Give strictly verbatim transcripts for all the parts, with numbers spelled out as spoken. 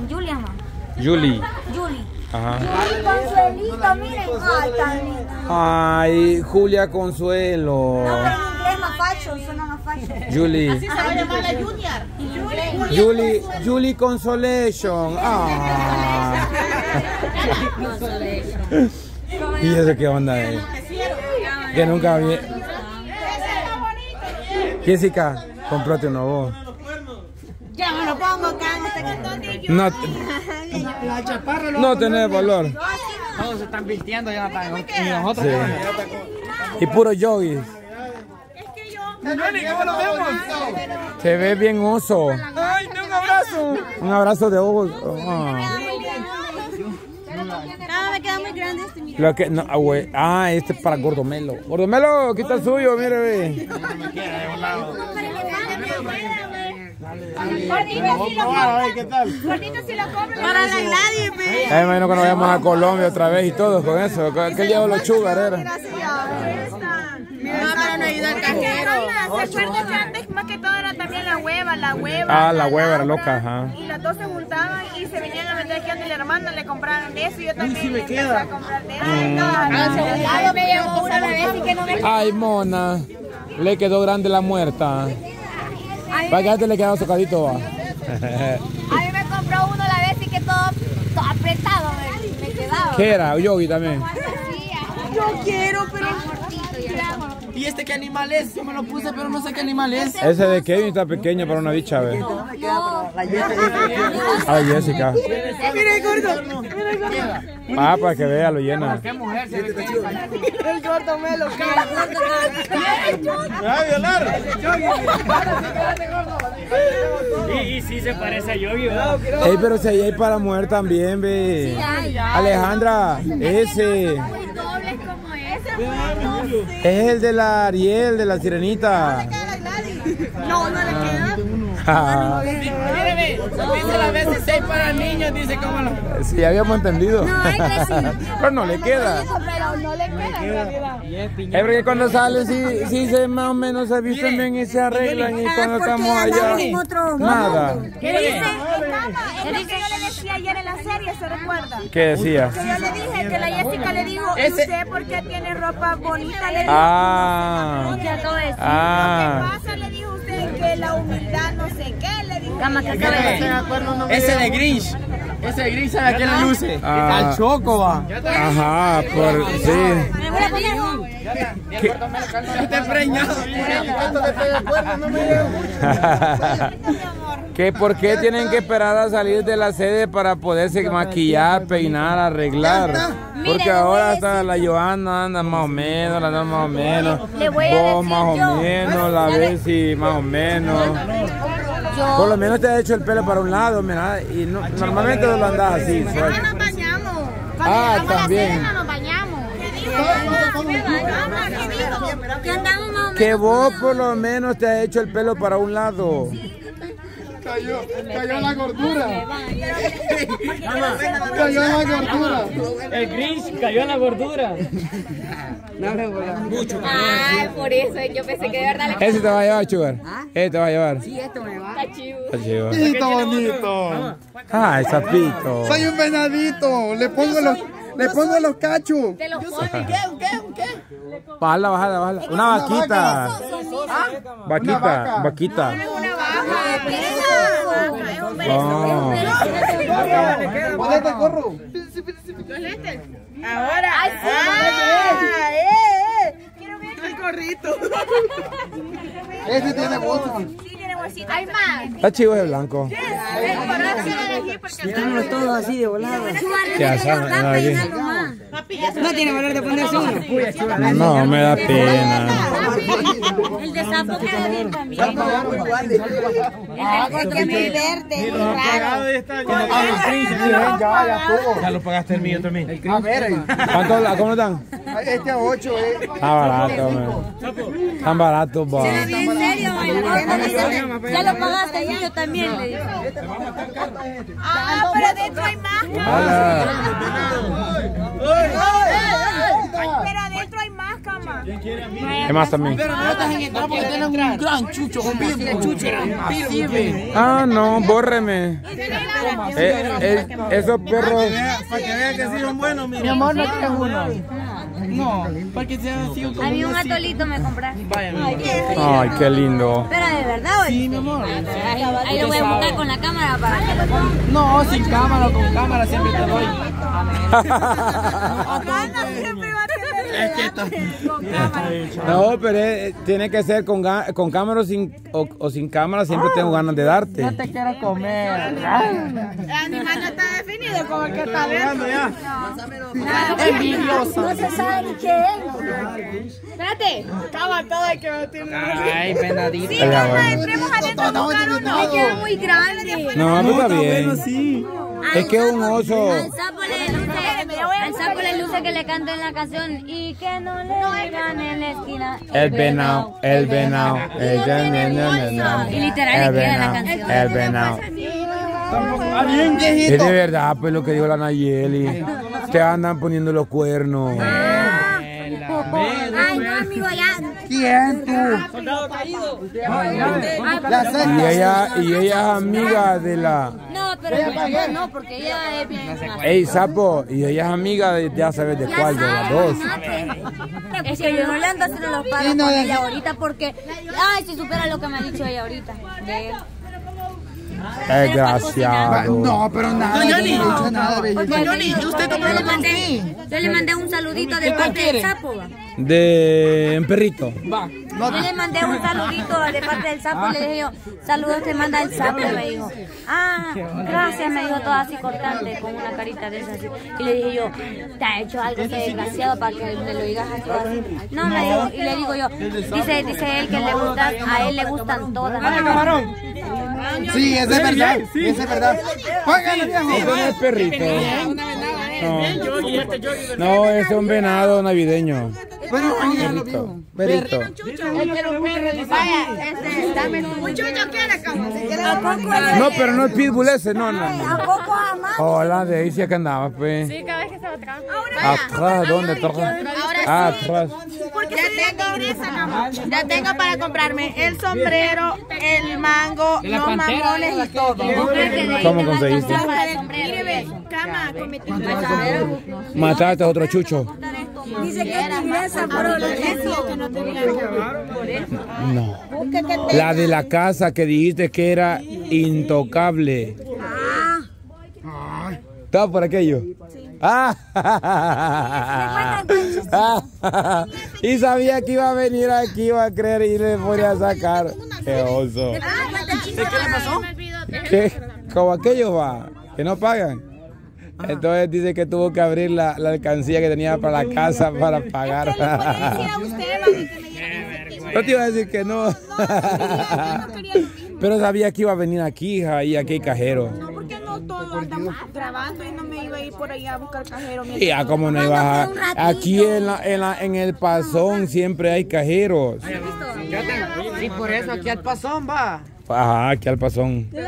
Julia, mamá. Julie. Julie. Ajá. Julie Consuelito, miren. Ay, tan linda. Ay, Julia Consuelo. No, pero en inglés más facho, suena más facho. Julie. Así se va a llamar la Junior. Julie, Julie Consolation. Ah. ¿Y eso qué onda es? Que nunca vi. Jessica, cómprate una voz. Ya me lo pongo acá. No, no tenés valor. Todos se están vistiendo ya para nosotros. Sí. Y puro yogi. ¿Cómo lo vemos? Se ve bien oso. ¡Ay, un abrazo! Un abrazo de oso. Ah. No, me queda muy grande este, mira. Lo que, no, ah, güey. Ah, este es para Gordomelo. Gordomelo, aquí está el suyo, mire, ve. ¿Qué tal? Para la Gladys, ve. Ay, imagino que nos vayamos a Colombia otra vez y todos con eso. ¿Qué llevo los chugar, era? No, pero no ayuda al cajero. ¿Se acuerdan que antes más que todo era también la hueva, la hueva? Ah, la hueva era Laura, loca, ajá. Y las dos se juntaban y se venían a vender aquí donde la hermana le compraron eso y yo también sí me le empecé queda. a comprar de eso. Mm. Ah, me llevó una vez y que no me... Ay, mona. Le quedó grande la muerta. Para que antes le quedaba socadito, va. A mí me compró uno la vez y que todo, todo apretado me, me quedaba. ¿Qué era? Yogi también. Yo quiero, pero... ¿Y este qué animal es? Yo me lo puse, pero no sé qué animal es. Ese de Kevin está pequeño para una bicha, ve. Ay, Jessica. Mira el gordo, mira el gordo. Ah, para que vea, lo llena. ¿Qué mujer? Se ve que El gordo me lo ¡Ay, violar! Y, y sí se parece a Yogi, ¿verdad? Ey, pero si ahí hay para mujer también, ve. Alejandra, ese. Dobles como ese. Es el de la Ariel, de la Sirenita. No, no le queda. Ah, Míreme, dice las veces seis para niños, dice cómo lo... sí, habíamos entendido. No, es que sí. Pero no le queda. Pero no le queda en realidad. Es porque cuando salen, sí, sí se más o menos se visten bien y se arreglan. Y cuando estamos allá, nada. ¿Qué dice? Es lo que yo le decía ayer en la serie, ¿se recuerda? ¿Qué decía? Que yo le dije que la Jessica le dijo, ¿y usted por qué tiene ropa bonita? Le dijo, Ah. ¿Qué acabo de decir? Ah. ¿qué pasa? Le dijo usted que la humildad no sé qué, le dijo. Cama, ¿qué acabo de decir? Ese de Grinch. Ese de Grinch, ¿sabe a quién le luce? Ah. Al Choco, va. Ajá, por sí. Me voy a poner un... Está preñado. ¿Qué, ¿Por qué tienen que esperar a salir de la sede para poderse maquillar, peinar, arreglar? Porque ahora hasta la Johanna anda más o menos, la anda más o menos, Le voy a vos decir más o yo. menos, la Bessie más o menos. Por lo menos te has hecho el pelo para un lado, mira, y no- normalmente no lo andas así. No suelto. nos bañamos. Ah, también. nos bañamos. ¿Qué dijo? Que andamos más o menos. Que vos por lo menos te has hecho el pelo para un lado. Cayó, cayó la gordura. Cayó la gordura. El Grinch cayó en la gordura. Ay, por eso, yo pensé que de verdad le... Ese te va a llevar, Sugar. Ese te va a llevar. Sí, esto me va. Está chivo. Está chido. Pito bonito. Ay, sapito. Soy un venadito. Le pongo los, le pongo los cachos. Te los pones. Bájala, bájala, bájala. Una vaquita. Vaquita, vaquita. Una baja. Es un beso. Oh. Ponete, corro. Ahora. Ay, sí. Ah, eh, eh. Quiero ver el gorrito. Ese tiene bolsa. Sí, tiene bolsita. Hay más. Está chido de blanco. El gorrito se lo dejé porque Tenemos todos así de volado. ¿Qué haces? No, aquí. No tiene valor de ponerse uno. No, me da pena. El de sapo queda bien también. es muy verde, muy raro. Ya lo pagaste el mío también. A ver, ¿Cuánto, ¿Cómo están? este a ocho, eh. Está barato, man. Están baratos, va. ¿En serio? Ya lo pagaste, el mío también. Le digo. Ah, pero adentro hay más. Hola. Pero adentro hay más, cama. ¿Qué más también? Pero no dejan entrar porque tienen un gran chucho, un bien chucho. Así, ve. Ah, no, bórreme. Eh, eh, esos perros. Para que vean que sí son buenos, mi amor, no tienes uno. No, para que sean así como. A mí un atolito me compraste. Ay, qué lindo. Pero de verdad, oye. Sí, mi amor. Ahí, ahí lo voy a buscar con la cámara para que lo ponga. No, sin cámara o con cámara siempre te doy. Es que esto. No, pero eh, tiene que ser con, ga- con cámara o sin, o, o sin cámara, siempre tengo ganas de darte. No te quiero comer. El animal no está definido como el que está dentro. Envidiosa. No se sabe ni qué es. Espérate. Acaba todo el que me tiene. Ay, penadita. Sí, Ya, mamá, bueno. entremos adentro a buscar uno. Me queda muy grande. No, pues está bien. Sí. Es que es un oso. Al sapo le luce, al sapo le luce que le canten la canción y que no le digan en la esquina. El venado, el venado, el venado. Y literal le queda la canción. El venado. Ah, bien, Es viejito. de verdad, pues lo que dijo la Nayeli. Te andan poniendo los cuernos. Ay, no, amigo, ya. ¿Quién tú? La Y sexta. ella, y ella es amiga de la. No, pero no, no, porque ella es bien. Ey, sapo, y ella es amiga de, ya sabes de cuál, de las dos. Es que yo no le ando haciendo los paros con ella ahorita porque. Ay, si supera lo que me ha dicho ella ahorita. De él. Desgraciado. No, pero nada. Yo no he dicho nada, Porque belleza. Johnny, usted yo le mandé, yo le mandé un saludito de parte del sapo. va. De un perrito. Va. Yo le mandé un saludito de parte del sapo y le dije yo, saludos te manda el sapo, me dijo. Ah, gracias, me dijo todo así cortante, con una carita de esas así. Y le dije yo, te ha hecho algo ese desgraciado para que me lo digas así. No, me dijo, y le digo yo, dice, dice él que le gusta, a él le gustan todas. Sí, eso es verdad. Eso es verdad. Póngale, viejo. Ese no es perrito. No, no, es un venado navideño. Bueno, Perrito. Perrito. Vaya, este, dame un chucho quiere como. ¿A poco él No, pero no es pitbull ese, no, no. ¿A poco jamás? Hola, Daisy, acá andaba, pues. Sí, cada vez que se va atrás. Atrás, ¿dónde? Atrás. Ah, atrás. Ya tengo, ya tengo para comprarme el sombrero, el mango, los mamones y todo. ¿Cómo conseguiste? Mire, ve, cama, cometí. Mataste a otro chucho. Dice que es tigresa, pero lo que no tenía No. La de la casa que dijiste que era intocable. ¿Estaba por aquello? Ah. Y sabía que iba a venir aquí, iba a creer y le podía a sacar. Qué oso. ¿Qué le pasó? ¿Qué? Como aquellos va, que no pagan. Entonces dice que tuvo que abrir la, la alcancía que tenía para la casa para pagar. No te iba a decir que no. Pero sabía que iba a venir aquí, hija, y aquí hay cajero. No, porque no todo andamos grabando y no me iba a ir por ahí a buscar cajero. Y ya como no ibas a... Aquí en, la, en, la, en el pasón siempre hay cajeros. Sí, por eso aquí al pasón va. Ajá, aquí al pasón. Ey,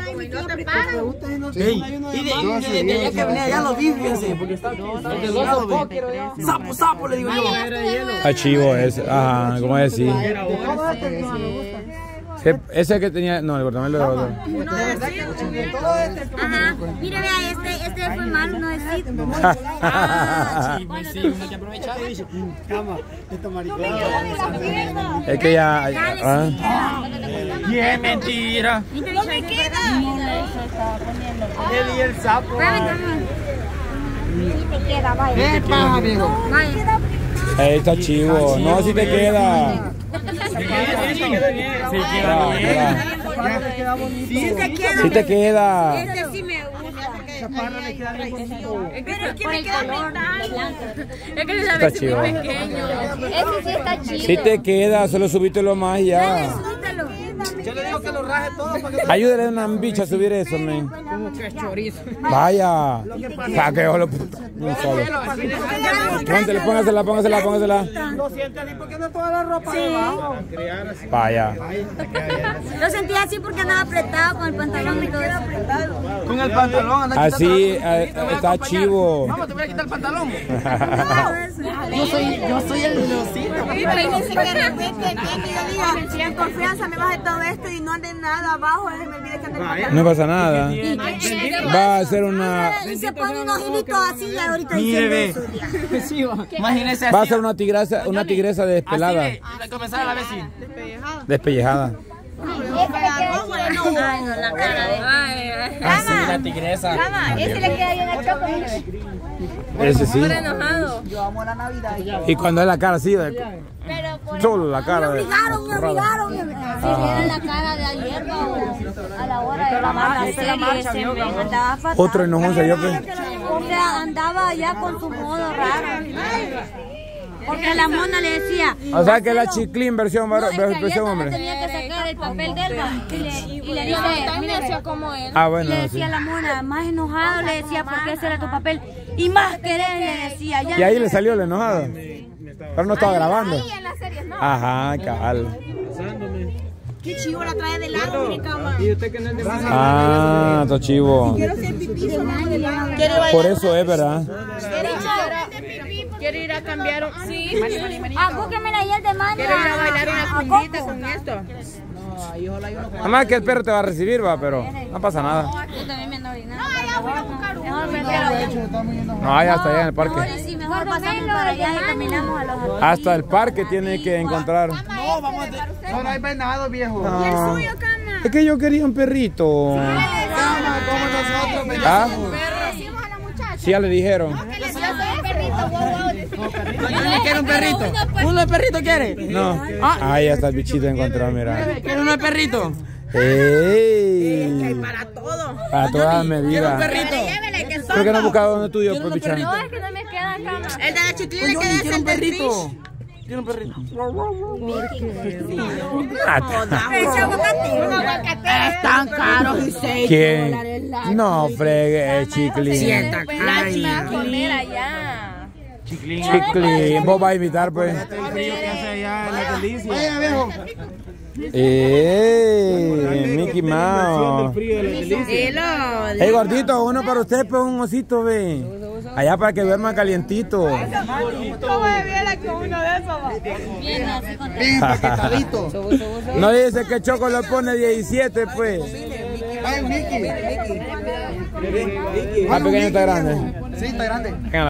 y de, y de allá que venía ya lo vi, fíjense, porque está desde los ojos, sapo, sapo, le digo yo. A chivo ese, ajá, ¿cómo decir? Sí, ese que tenía, no, el guardamelo de otro. Ajá, mire, vea, este, este fue malo, no decir. Ah, sí, sí, uno que aprovechaba y dice, cama, esta maricona. Es que ya... ¿ah? ¡Qué mentira! No me queda. Él y el sapo. Sí te queda, vaya. ¿Qué pasa, amigo? Vaya. Ahí está chivo, no, si te queda. Sí, Mira, mira. Sí te queda. Si te queda. Este sí me gusta. Pero es que Por me el queda color blanco. Es que se Está chivo. pequeño. Ese sí está chido. Si te queda, solo subítelo más y ya. Súbitelo. Yo le digo que lo raje todo para que... Ayúdale a una bicha a subir eso, men. que es chorizo. Vaya. Para que yo lo... Un solo. Póngasela, póngasela, póngasela, póngasela. Lo siente así porque anda toda la ropa debajo. Vaya. Lo sentía así porque andaba apretado con el pantalón y todo eso. Con el pantalón anda Así eh, está chivo. Vamos, te voy a quitar el pantalón. Yo soy, yo soy el velocito. Imagínense que de repente venga y yo diga, en confianza me baje todo esto y no ande nada abajo, se me olvide que ande el pantalón. No pasa nada. Va a ser una... Y se pone unos hilitos así y ahorita Mire, ve. diciendo eso. Imagínese así. Va a ser una tigresa, una tigresa despelada. Así de, de comenzar a la vez sí. Despellejada. Ay, no, la cara de... Así la tigresa. Ese le queda bien a Choco, mire. Ese sí. Enojado. Yo amo la Navidad. Y cuando es la cara así, de... Pero por solo la cara de... Obligaron, me obligaron. si era la cara de ayer o a la hora de grabar la serie, ese me andaba fatal. Otro enojón se dio, pues. O sea, andaba ya con su modo raro. Porque la mona le decía... O sea que la chiclín versión, No, es que ayer versión cuando hombre. tenía que sacar el papel de él y le, y le dice, mire, como él. Ah, bueno, le sí. decía a la mona, más enojado, le decía, porque ese era tu papel. Y más querés, le decía. Ya Y ahí le salió el enojado. Pero no estaba grabando. En las series no. Ajá, cabal. Qué chivo la trae de lado, mi cama. Ah, está chivo. Quiero ser pipí sonando de lado. Por eso es, ¿verdad? Quiero ir a cambiar un... Sí. Ah, búsquemela ahí el de mano. Quiero ir a bailar una cundita con esto. Además que el perro te va a recibir, va, pero no pasa nada. Yo también me ando orinando. Mejor prefiero. No, ya está allá en el Mejor parque. y sí, mejor pasamos para allá y caminamos a los adultos. Hasta el parque tiene que encontrar. No, vamos a... Ahora hay venado, viejo. No. Es que yo quería un perrito. Cama, como nosotros, me ¿Ah? Decimos a la muchacha Sí, ya le dijeron. que le dio un perrito, wow, wow. ¿Quién quiere un perrito? ¿Uno de perrito quiere? No. Ahí ya está el bichito encontrado, mira. ¿Quiere uno de perrito? ¡Ey! Para todo. Para todas medidas. Perrito. ¿Por qué no has buscado donde tuyo, pues, No, bichón? es que no me queda cama. El de la chiquilla Yo que es quiero el un del perrito. Quiero un perrito. Es tan caro y seis ¿Quién? dólares la... No, fregue, eh, chiclín. Sienta, ay. Comer allá. Chiclín. Vos vas a invitar, pues. Vaya, viejo. ¡Eh! Mickey Mouse. Hilo. Hey, gordito, uno para usted, pues un osito, ve. Allá para que duerma calientito. ¿Cómo me viera con uno de esos? Va? Bien, así con Bien empaquetadito. No dice que Choco lo pone diecisiete, pues. Vaya, Mickey. ¿Más pequeño está grande? Sí, está grande.